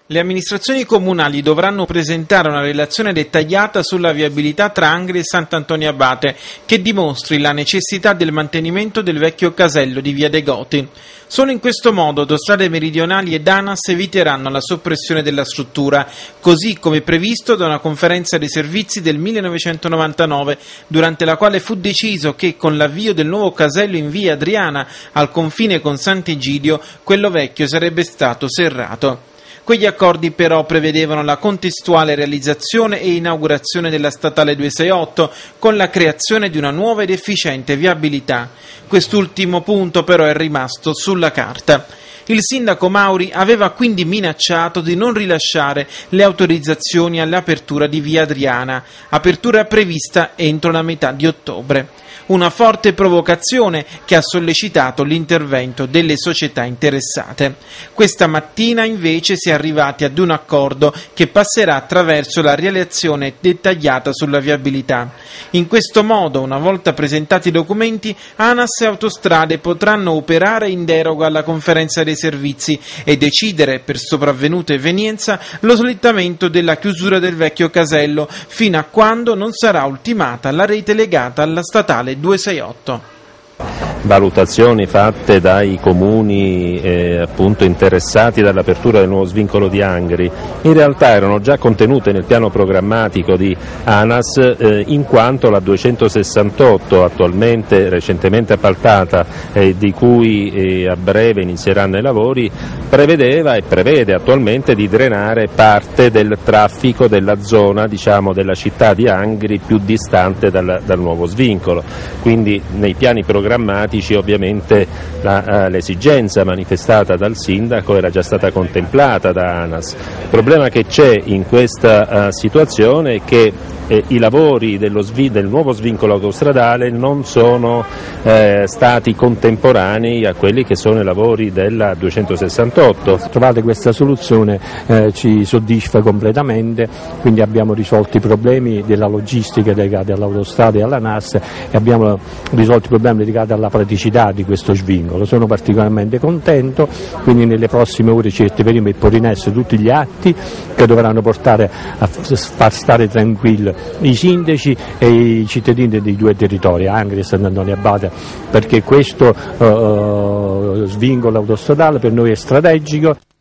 Le amministrazioni comunali dovranno presentare una relazione dettagliata sulla viabilità tra Angri e Sant'Antonio Abate, che dimostri la necessità del mantenimento del vecchio casello di Via dei Goti. Solo in questo modo Autostrade Meridionali ed ANAS eviteranno la soppressione della struttura, così come previsto da una conferenza dei servizi del 1999, durante la quale fu deciso che con l'avvio del nuovo casello in Via Adriana, al confine con Sant'Egidio, quello vecchio sarebbe stato serrato. Quegli accordi però prevedevano la contestuale realizzazione e inaugurazione della statale 268 con la creazione di una nuova ed efficiente viabilità. Quest'ultimo punto però è rimasto sulla carta. Il sindaco Mauri aveva quindi minacciato di non rilasciare le autorizzazioni all'apertura di Via Adriana, apertura prevista entro la metà di ottobre. Una forte provocazione che ha sollecitato l'intervento delle società interessate. Questa mattina invece si è arrivati ad un accordo che passerà attraverso la relazione dettagliata sulla viabilità. In questo modo, una volta presentati i documenti, ANAS e Autostrade potranno operare in deroga alla conferenza dei servizi e decidere, per sopravvenuta evenienza, lo slittamento della chiusura del vecchio casello fino a quando non sarà ultimata la rete legata alla statale 268. Valutazioni fatte dai comuni appunto interessati dall'apertura del nuovo svincolo di Angri in realtà erano già contenute nel piano programmatico di ANAS, in quanto la 268 attualmente recentemente appaltata di cui a breve inizieranno i lavori prevedeva e prevede attualmente di drenare parte del traffico della zona, diciamo, della città di Angri più distante dal nuovo svincolo. Quindi nei piani programmatici ovviamente l'esigenza manifestata dal sindaco era già stata contemplata da ANAS. Il problema che c'è in questa situazione è che i lavori del nuovo svincolo autostradale non sono stati contemporanei a quelli che sono i lavori della 268. Trovate questa soluzione ci soddisfa completamente, quindi abbiamo risolto i problemi della logistica legati all'autostrada e alla NAS e abbiamo risolto i problemi legati alla praticità di questo svincolo. Sono particolarmente contento, quindi nelle prossime ore cercheremo di porre in essere tutti gli atti che dovranno portare a far stare tranquilli i sindaci e i cittadini dei due territori, Angri e Sant'Antonio Abate, perché questo svincolo autostradale per noi è strategico.